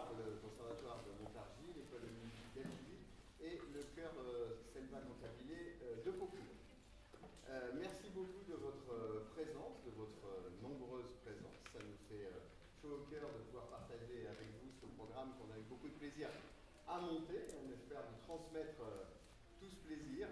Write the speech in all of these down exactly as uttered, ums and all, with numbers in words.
conservatoire, le conservatoire de Montargis, l'école de musique d'Albi et le chœur euh, Selva Cantabile euh, de Populo. Euh, merci beaucoup de votre euh, présence, de votre euh, nombreuse présence. Ça nous fait euh, chaud au cœur de pouvoir partager avec vous ce programme qu'on a eu beaucoup de plaisir à monter. On espère vous transmettre euh, tout ce plaisir.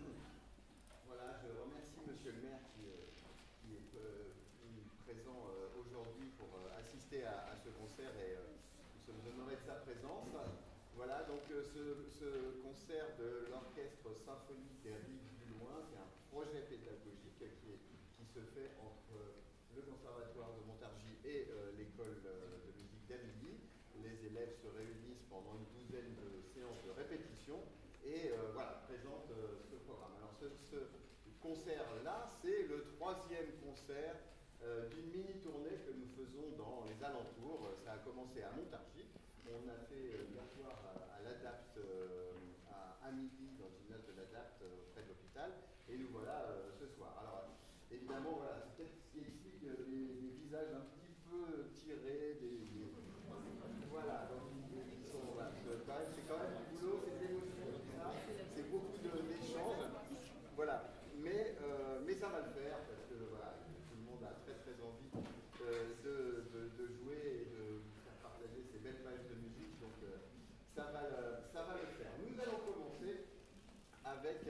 Voilà, je remercie Monsieur le maire qui, euh, qui est euh, présent euh, aujourd'hui pour euh, assister à, à ce concert et euh, nous sommes honorés de sa présence. Voilà, donc euh, ce, ce concert de l'Orchestre Symphonique des Rives du Loing, c'est un projet pédagogique qui, est, qui se fait entre le Conservatoire de Montargis et euh, l'école de musique d'Amélie. Les élèves se réunissent pendant une douzaine de séances de répétition et euh, voilà, présentent euh, ce programme. Alors ce, ce concert-là, c'est le troisième concert euh, d'une mini-tournée que nous faisons dans les alentours. Ça a commencé à Montargis. On a fait euh, hier soir à, à l'Adapt, euh, à, à midi, dans une note de l'Adapt euh, près de l'hôpital. Et nous voilà euh, ce soir. Alors, évidemment, voilà, c'est peut-être ce qui explique euh, les, les visages un petit peu tirés. Des, des... Voilà, donc ils sont, voilà, c'est quand même du boulot, c'est des émotions, c'est beaucoup d'échanges. Voilà, mais, euh, mais ça va le faire parce que voilà, tout le monde a très très envie euh, de, de, de jouer et de partager ces belles pages de musique, donc euh, ça, va le, ça va le faire. Nous allons commencer avec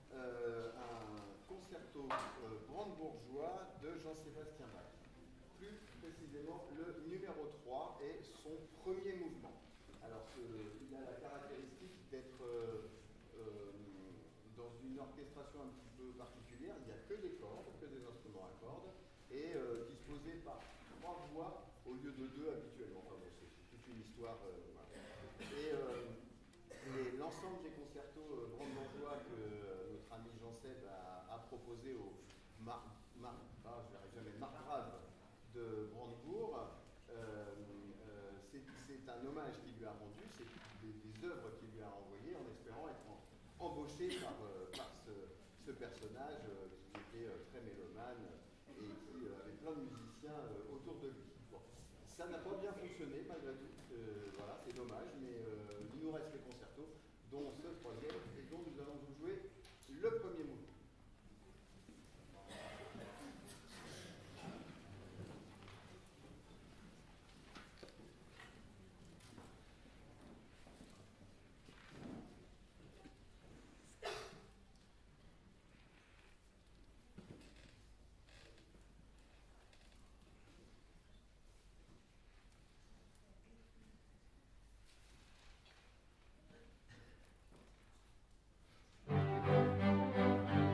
euh, un concerto euh, brandebourgeois de Jean-Sébastien Bach. Plus précisément le numéro trois et son premier mouvement. Alors ce, il a la caractéristique d'être euh, euh, dans une orchestration un petit peu particulière. Il n'y a que des cordes, que des instruments à cordes, et euh, disposé par trois voix au lieu de deux habituellement. Enfin, bon, c'est toute une histoire. Euh, voilà. Et, euh, et l'ensemble des concertos euh, brandebourgeois que euh, notre ami Jean Seb a, a proposé au Mar, Mar, ah, je n'arrive jamais, Margrave de Brandebourg, euh, euh, c'est un hommage qu'il lui a rendu, c'est des, des œuvres qu'il lui a envoyées en espérant être en, embauché par, euh, par ce, ce personnage euh, qui était euh, très mélomane et qui euh, avait plein de musiciens euh, autour de lui. Bon. Ça n'a pas bien fonctionné malgré tout, euh, voilà, c'est dommage, mais euh, il nous reste les concertos, dont ce troisième, et dont nous allons vous jouer le premier mouvement. Thank you.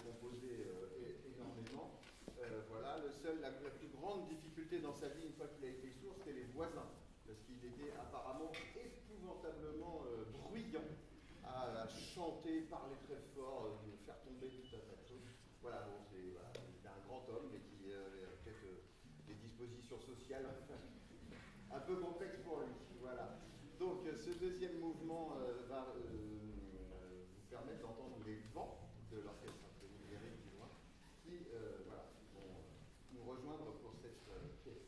composait euh, énormément. Euh, voilà, le seul, la, la plus grande difficulté dans sa vie, une fois qu'il a été sourd, c'était les voisins, parce qu'il était apparemment épouvantablement euh, bruyant, à, à chanter, parler très fort, euh, faire tomber tout un tas de choses. Voilà, bon, c'est voilà, un grand homme, mais qui euh, a peut-être euh, des dispositions sociales un peu complexes pour lui. Voilà. Donc, ce deuxième mouvement euh, va euh, vous permettre d'entendre les vents de l'orchestre symphonique lyrique du loin, qui euh, voilà, vont nous rejoindre pour cette euh, pièce.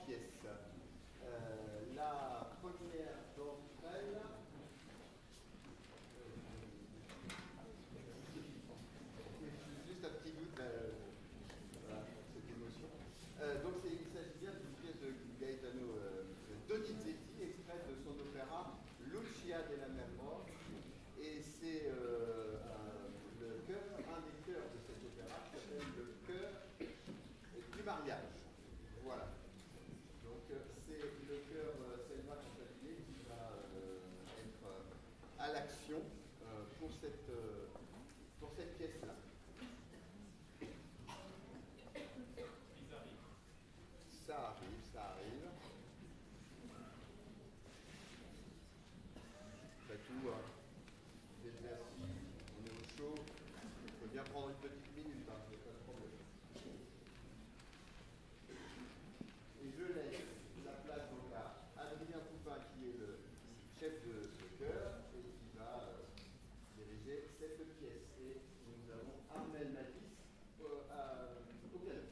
pièces. Euh, la première d'entre elles, juste un petit doute, euh, voilà, cette émotion. Euh, donc c'est, il s'agit bien d'une pièce de Gaetano euh, Donizetti, extraite de son opéra Lucia della Mer Morte, et c'est euh, un, le chœur, un des chœurs de cet opéra qui s'appelle le chœur du mariage. Voilà. Donc euh, c'est le chœur euh, Selva Cantabile qui va euh, être euh, à l'action euh, pour cette, euh, pour cette pièce-là. Ça arrive, ça arrive. Après tout, hein, déjà si on est au chaud, il faut bien prendre une petite minute, hein, c'est pas de problème. Et je laisse la place donc à Adrien Poupin qui est le chef de, de chœur et qui va euh, diriger cette pièce. Et nous avons Armel Matisse euh, à, au piano.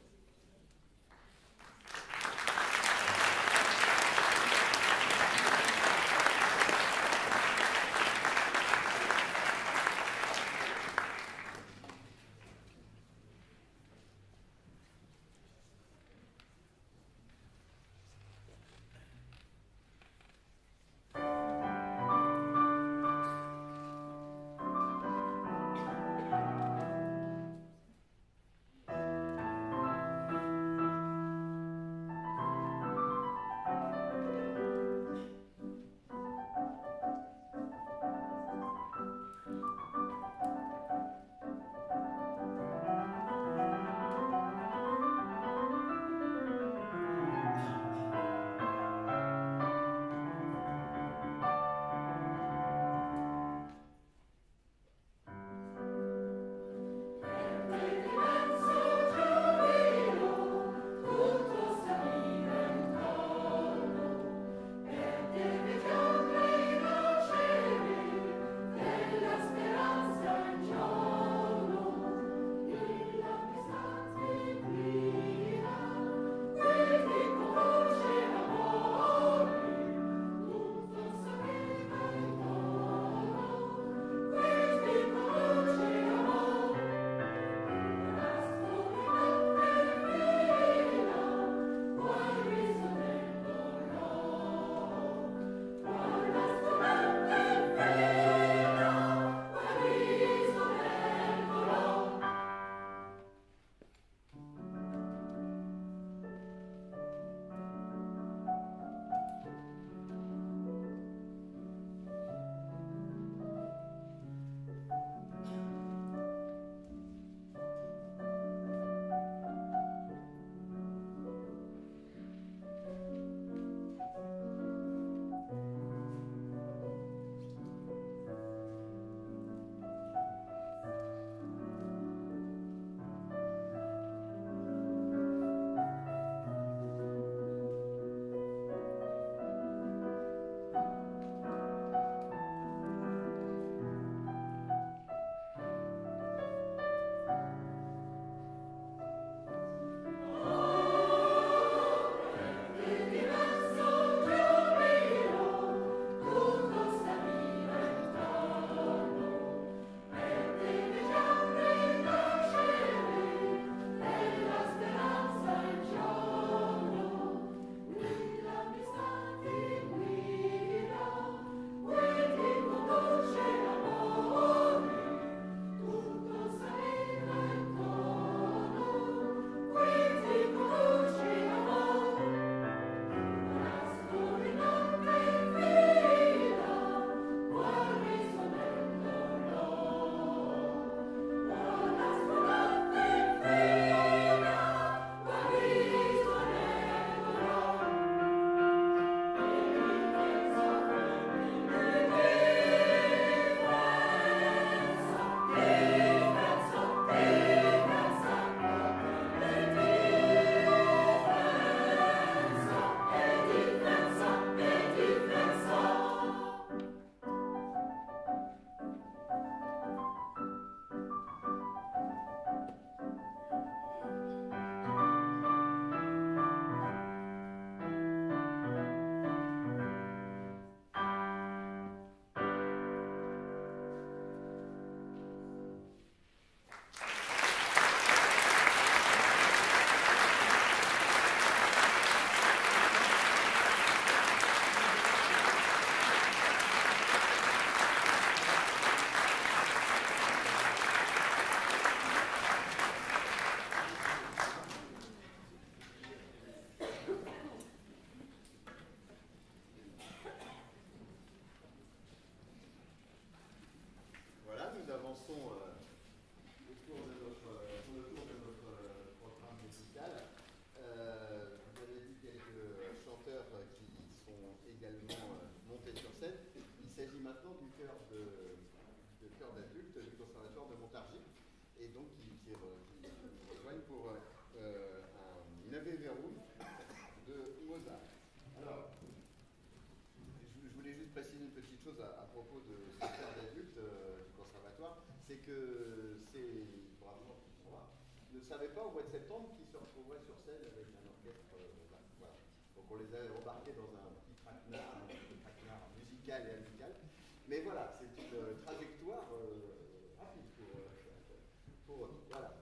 avançons euh, autour de notre, euh, autour de notre euh, programme musical. Euh, vous avez vu quelques chanteurs qui sont également euh, montés sur scène. Il s'agit maintenant du chœur de, de chœur d'adultes du Conservatoire de Montargis, et donc qui, qui, qui nous rejoignent pour euh, un Ave Verum de Mozart. Alors, je voulais juste préciser une petite chose à, à propos de ce chœur d'adultes euh, du Conservatoire, c'est que ces bravos qui sont là ne savaient pas au mois de septembre qu'ils se retrouveraient sur scène avec un orchestre. Euh, là, voilà. Donc on les a embarqués dans un petit traquenard, un petit traquenard musical et amical. Mais voilà, c'est une euh, trajectoire euh, rapide pour, euh, pour eux. Voilà.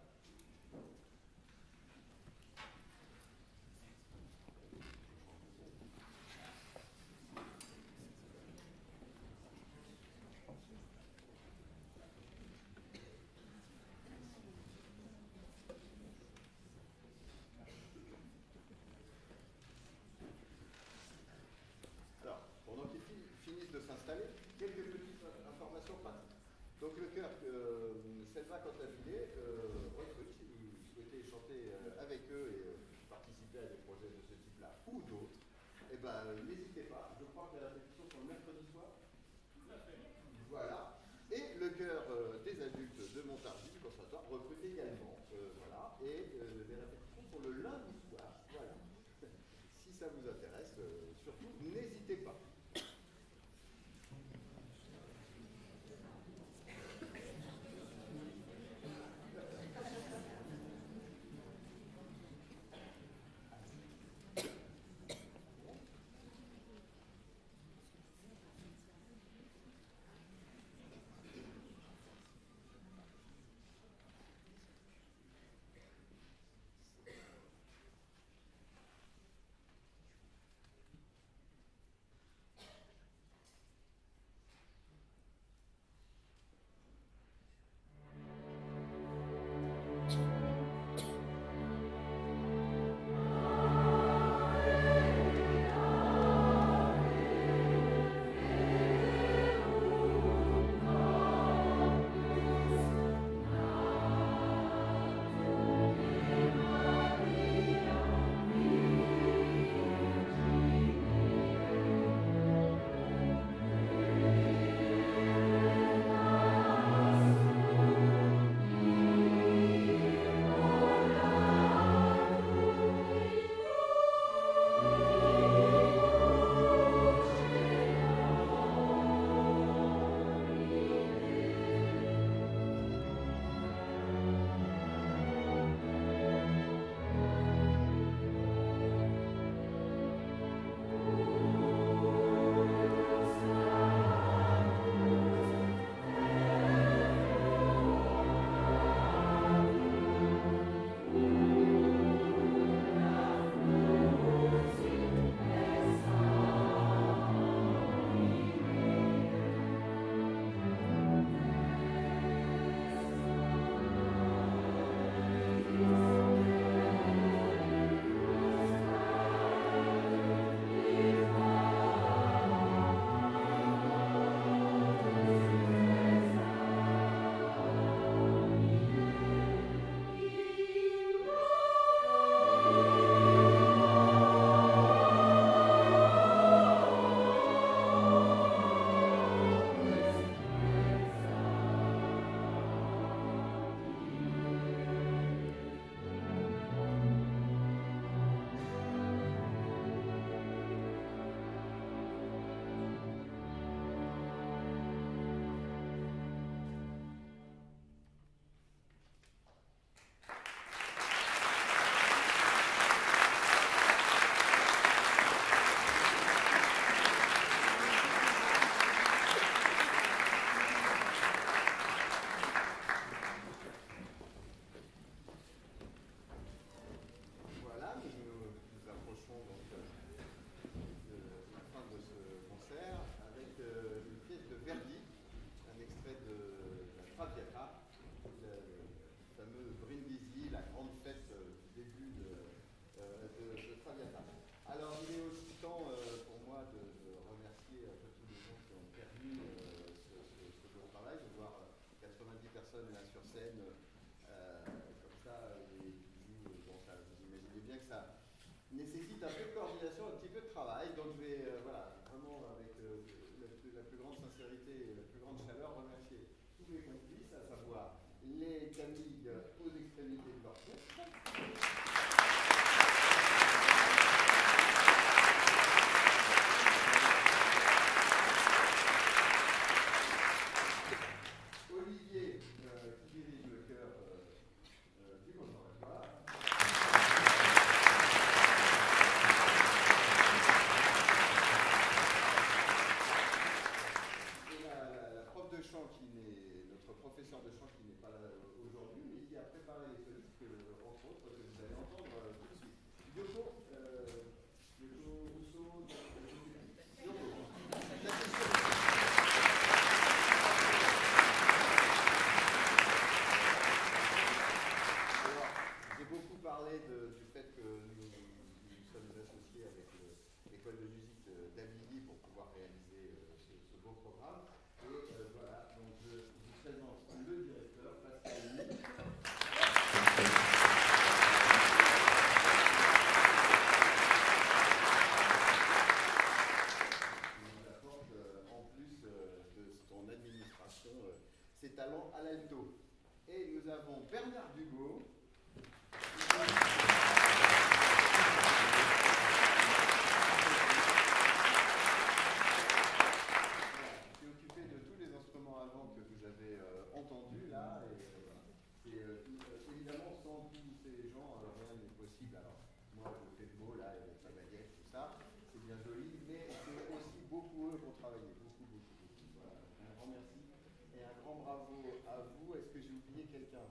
Quelques petites informations pratiques. Donc le chœur euh, Selva Cantabile euh, recrute, si vous souhaitez chanter euh, avec eux et euh, participer à des projets de ce type-là ou d'autres, eh ben, euh, n'hésitez pas. Je crois que la répétition sont le mercredi soir. Tout à fait. Voilà. Et le chœur euh, des adultes de Montargis, du Conservatoire, recrute également. Euh, voilà. Et euh, les répétitions sont le lundi soir. Voilà. Si ça vous intéresse, euh, surtout, n'hésitez pas. personnes là sur scène, euh, comme ça, et qui jouent, bon, ça, vous imaginez bien que ça nécessite un peu de coordination, un petit peu de travail. Donc je vais, euh, voilà, vraiment avec euh, la, la plus grande sincérité et la plus grande chaleur remercier tous mes complices, à savoir les Camille aux extrémités de l'orchestre. Olivier, euh, qui dirige le chœur euh, euh, du conservatoire. Et la, la, la prof de chant, qui n'est, notre professeur de chant qui n'est pas là aujourd'hui, mais qui a préparé les solistes, que, entre autres, que vous allez entendre euh, tout de suite. Yoko, euh, Yoko Rousseau, Yoko. La question. J'ai beaucoup parlé de, du fait que nous, nous sommes associés avec l'école de musique d'Abilly pour pouvoir réaliser euh, ce, ce beau programme. Et euh, voilà, donc je vous présente le directeur, Pascal Lee. Il nous apporte euh, en plus euh, de son administration euh, ses talents à l'alto. Et nous avons Bernard Dugaud. Qui s'est occupé de tous les instruments avant que vous avez euh, entendus là. Et, euh, et euh, évidemment, sans tous ces gens, euh, rien n'est possible. Alors, moi, je fais le mot là, avec la baguette, tout ça, c'est bien joli, mais c'est aussi beaucoup eux pour travailler. Beaucoup, beaucoup, beaucoup. Voilà. Un grand merci et un grand bravo à vous. Est-ce que j'ai oublié quelqu'un?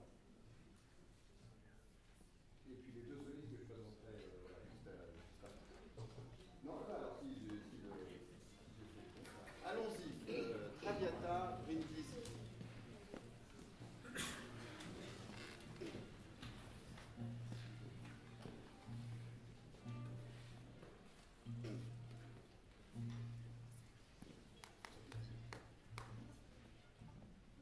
Et puis les deux solistes que je présenterai euh, voilà, juste, à, juste après. Non, là, alors si, je, si le, si je fais ça. Allons-y, euh, Traviata, Brindisi.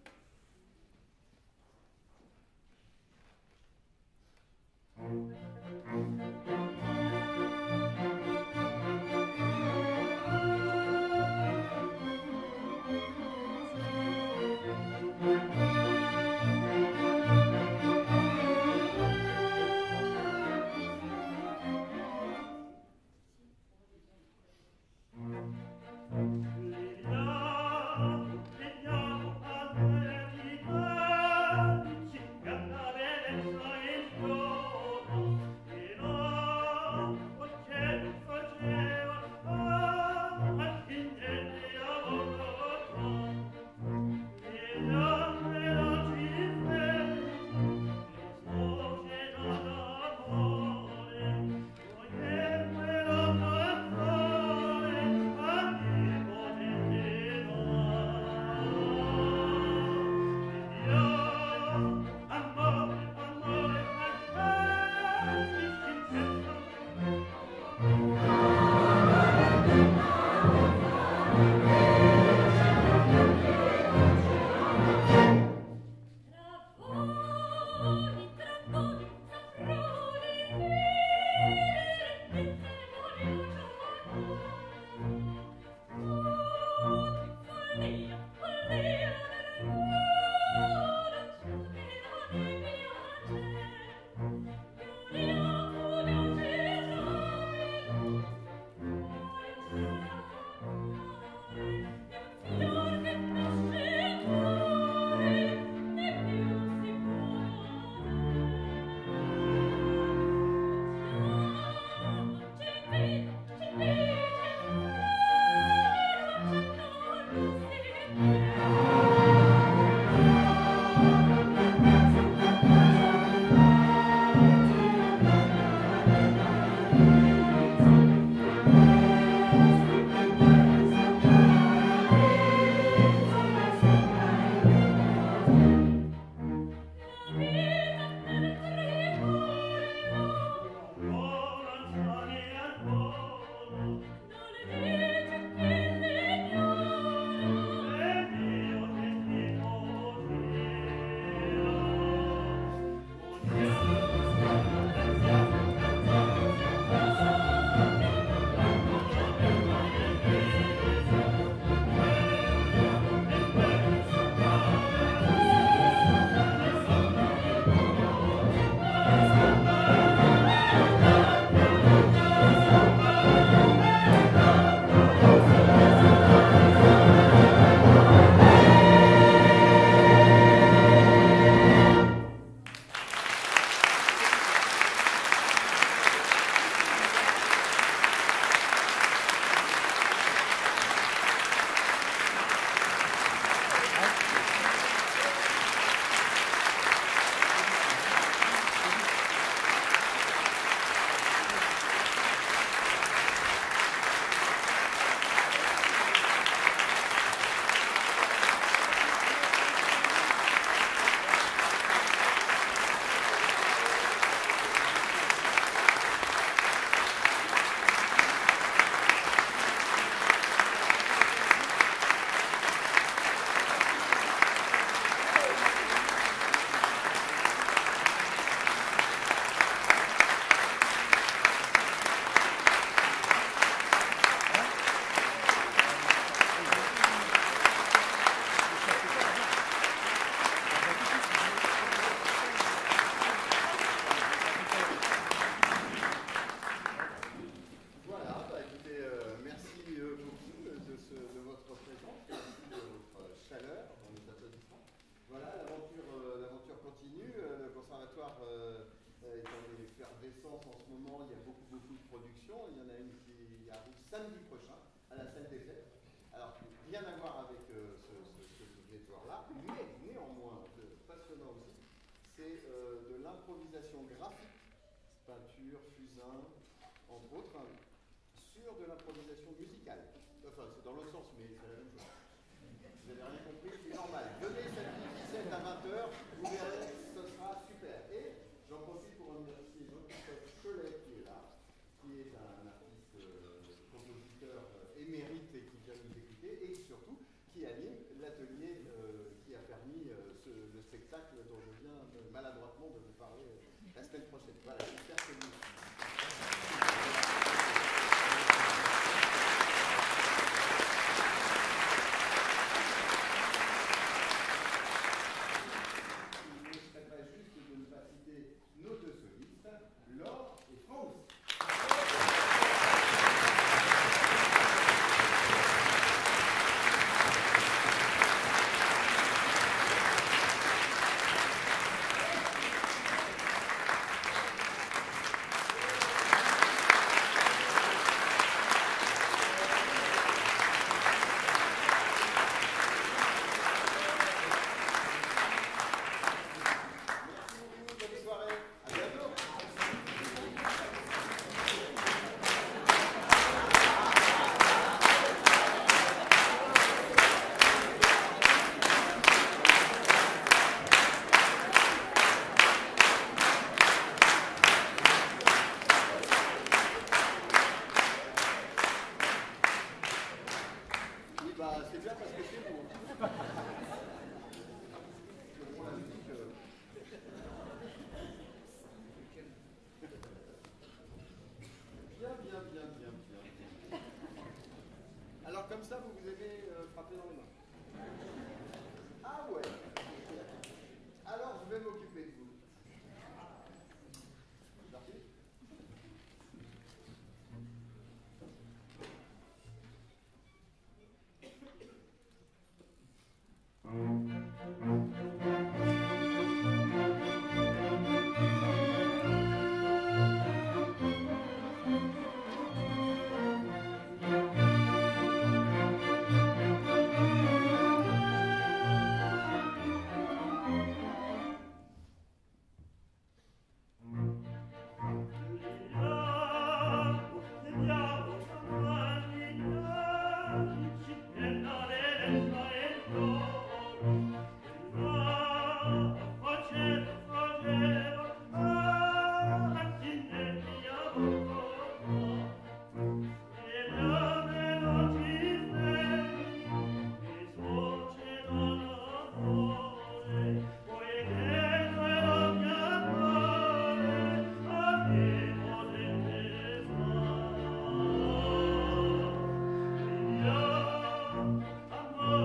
Thank you. conservatoire euh, est en effervescence en ce moment. Il y a beaucoup, beaucoup de productions. Il y en a une qui arrive samedi prochain à la salle des fêtes. Alors, rien à voir avec euh, ce, ce, ce que vous venez de voir là, mais néanmoins de, passionnant aussi, c'est euh, de l'improvisation graphique, peinture, fusain, entre autres, hein, sur de l'improvisation musicale. Enfin, c'est dans l'autre sens, mais c'est la même chose. Vous n'avez rien compris, c'est normal. Venez samedi dix-sept à vingt heures, vous verrez, ce sera super. Et j'en profite pour remercier Jean-Christophe Cholet qui est là, qui est un artiste, euh, compositeur euh, émérite et qui vient nous écouter, et surtout qui anime l'atelier euh, qui a permis euh, ce, le spectacle dont je viens de, maladroitement de vous parler euh, la semaine prochaine. Voilà, j'espère que vous... C'est bien parce que c'est bon. La musique, euh... Bien, bien, bien, bien, bien. Alors comme ça, vous vous aimez euh, frapper dans les mains. Ah ouais. Alors je vais m'occuper de vous. C'est parti ?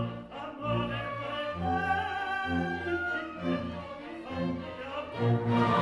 Thank you.